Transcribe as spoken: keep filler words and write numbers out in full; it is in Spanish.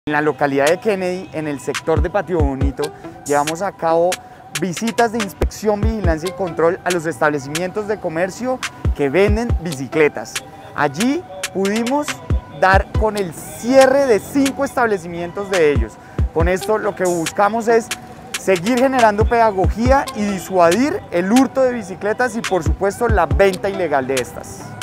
En la localidad de Kennedy, en el sector de Patio Bonito, llevamos a cabo visitas de inspección, vigilancia y control a los establecimientos de comercio que venden bicicletas. Allí pudimos dar con el cierre de cinco establecimientos de ellos. Con esto lo que buscamos es seguir generando pedagogía y disuadir el hurto de bicicletas y por supuesto la venta ilegal de estas.